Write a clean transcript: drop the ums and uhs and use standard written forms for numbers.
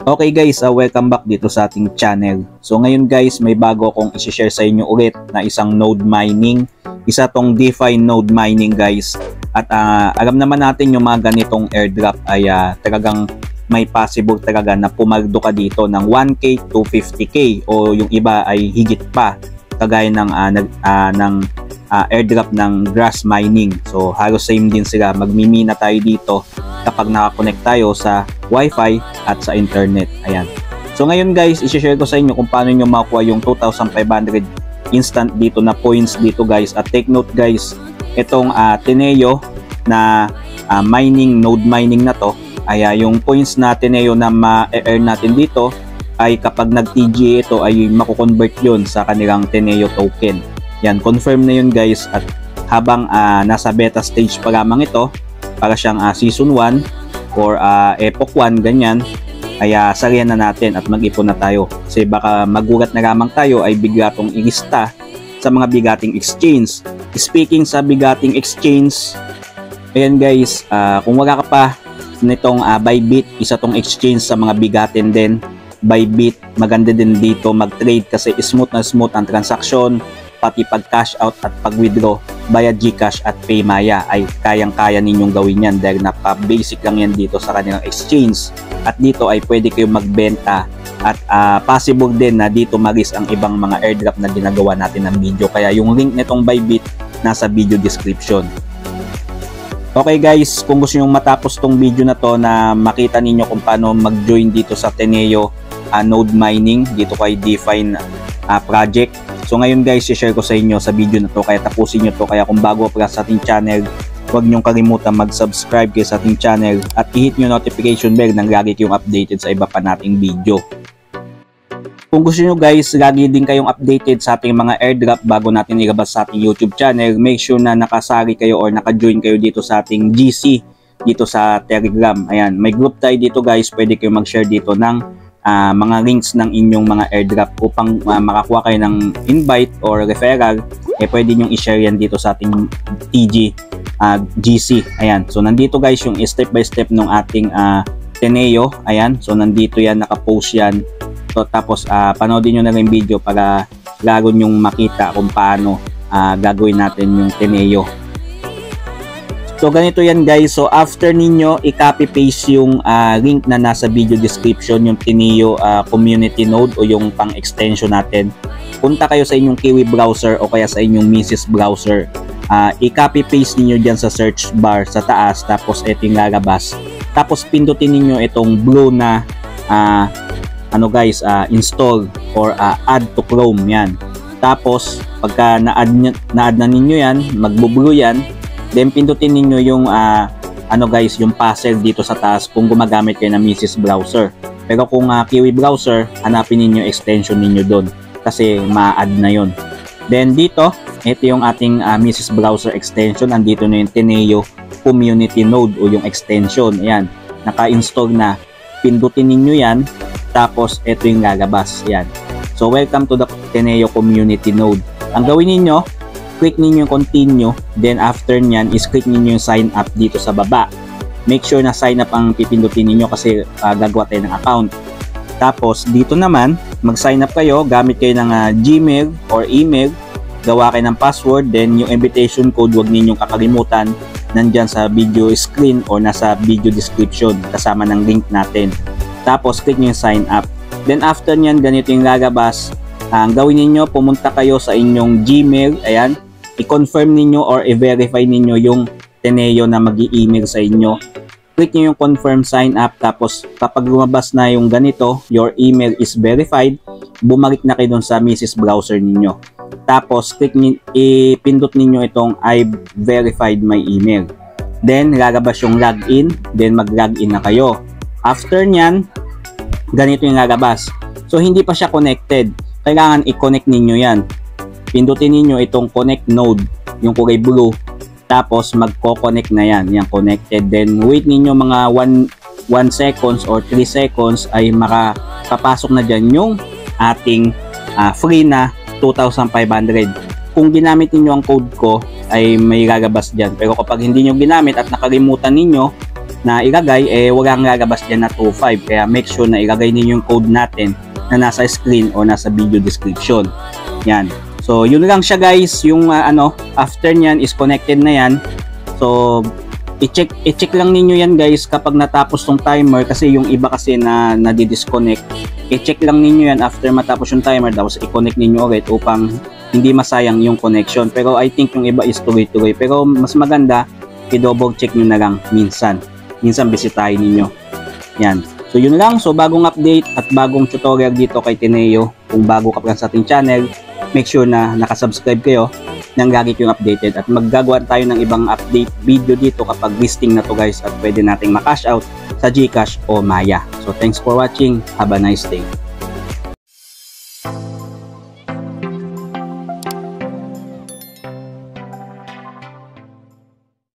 Okay guys, welcome back dito sa ating channel. So ngayon guys, may bago akong i-share sa inyo ulit na isang node mining. Isa tong DeFi node mining guys. At alam naman natin yung mga ganitong airdrop ay talagang may possible talaga na pumaldo ka dito ng 1K to 50K o yung iba ay higit pa. Kagaya ng airdrop ng grass mining. So halos same din sila. Magmimina tayo dito kapag nakakonect tayo sa Wi-Fi at sa internet. Ayan. So ngayon guys, i-share ko sa inyo kung paano nyo makuha yung 2,500 instant dito na points dito guys. At take note guys, itong Teneo na mining, node mining na to, ay yung points na Teneo na ma-earn natin dito ay kapag nag-TGA ito ay mako-convert yun sa kanilang Teneo token. Yan, confirm na yun guys. At habang nasa beta stage pa lamang ito, para siyang season 1 or epoch 1 ganyan, ay sarihan na natin at mag-ipon na tayo kasi baka magulat na lamang tayo ay bigla tong ilista sa mga bigating exchange. Speaking sa bigating exchange, ayan guys, kung wala ka pa nitong Bybit, isa tong exchange sa mga bigatin din. Bybit, maganda din dito mag-trade kasi smooth na smooth ang transaction, pati pag cash out at pag withdraw via GCash at Paymaya ay kayang-kaya ninyong gawin yan dahil napa-basic lang yan dito sa kanilang exchange. At dito ay pwede kayong magbenta at possible din na dito mag-risk ang ibang mga airdrop na ginagawa natin ng video. Kaya yung link nitong Bybit nasa video description. Okay guys, kung gusto nyo matapos tong video na to na makita ninyo kung paano mag-join dito sa Teneo node mining dito kay DeFi project. So ngayon guys, i-share ko sa inyo sa video na to, kaya tapusin nyo to. Kaya kung bago pa sa ating channel, huwag nyong kalimutan mag-subscribe kayo sa ating channel at i-hit nyo notification bell nang lagi kayong updated sa iba pa nating video. Kung gusto nyo guys, lagi din kayong updated sa ating mga airdrop bago natin ilabas sa ating YouTube channel, make sure na nakasali kayo or naka-join kayo dito sa ating GC, dito sa Telegram. Ayan, may group tayo dito guys, pwede kayong mag-share dito ng mga links ng inyong mga airdrop upang makakuha kayo ng invite or referral, pwede nyong i-share yan dito sa ating TG GC. Ayan, so nandito guys yung step by step ng ating Teneo. Ayan, so nandito yan, nakapost yan. So tapos panoodin nyo na yung video para lalo nyong makita kung paano gagawin natin yung Teneo. So ganito yan guys, so after ninyo i-copy paste yung link na nasa video description, yung Teneo community node o yung pang extension natin, punta kayo sa inyong Kiwi browser o kaya sa inyong Mises browser, i-copy paste ninyo dyan sa search bar sa taas, tapos ito yung lalabas, tapos pindutin ninyo itong blue na install or add to Chrome. Yan, tapos pagka na-add na ninyo yan, magbo-blue yan. Then pindutin ninyo yung yung puzzle dito sa taas kung gumagamit kayo ng Mises browser. Pero kung Kiwi browser, hanapin ninyo extension ninyo doon kasi ma-add na yon. Then dito, ito yung ating Mises browser extension. Andito na yung Teneo community node o yung extension. Ayan, naka-install na. Pindutin ninyo yan, tapos ito yung lalabas. Ayan. So welcome to the Teneo community node. Ang gawin ninyo, click ninyo yung continue, then after nyan is click ninyo yung sign up dito sa baba. Make sure na sign up ang pipindutin ninyo kasi gagawa tayo ng account. Tapos dito naman, mag-sign up kayo, gamit kayo ng Gmail or email, gawa kayo ng password, then yung invitation code huwag ninyong kakalimutan, nandyan sa video screen or nasa video description kasama ng link natin. Tapos click nyo yung sign up. Then after nyan, ganito yung lalabas. Ang gawin ninyo, pumunta kayo sa inyong Gmail, ayan, i-confirm ninyo or i-verify ninyo yung Teneo na mag-i-email sa inyo. Click nyo yung confirm sign up, tapos kapag lumabas na yung ganito, your email is verified, bumalik na kayo dun sa Mises browser ninyo. Tapos ipindot ninyo itong I verified my email. Then lalabas yung login, then mag-login na kayo. After nyan, ganito yung lalabas. So hindi pa siya connected, kailangan i-connect ninyo yan. Pindutin ninyo itong connect node, yung kulay blue, tapos magko-connect na yan, yan connected. Then wait ninyo mga 1 seconds or 3 seconds ay makapasok na dyan yung ating free na 2,500. Kung ginamit niyo ang code ko ay may lalabas dyan, pero kapag hindi nyo ginamit at nakalimutan ninyo na ilagay, walang lalabas dyan na 2.5. Kaya make sure na ilagay ninyo yung code natin na nasa screen o nasa video description. Yan. So, yun lang siya guys. Yung after nyan is connected na yan. So, i-check lang ninyo yan guys kapag natapos tong timer, kasi yung iba kasi na nadi-disconnect. I-check lang ninyo yan after matapos yung timer, tapos i-connect ninyo ulit upang hindi masayang yung connection. Pero I think yung iba is tuloy-tuloy. Pero mas maganda, i-double check nyo na lang minsan bisitahin ninyo. Yan. So yun lang. So bagong update at bagong tutorial dito kay Tineo. Kung bago ka pa lang sa ating channel, make sure na nakasubscribe kayo nang lagi kayong updated. At maggagawa tayo ng ibang update video dito kapag listing na to guys, at pwede nating makash out sa GCash o Maya. So thanks for watching. Have a nice day.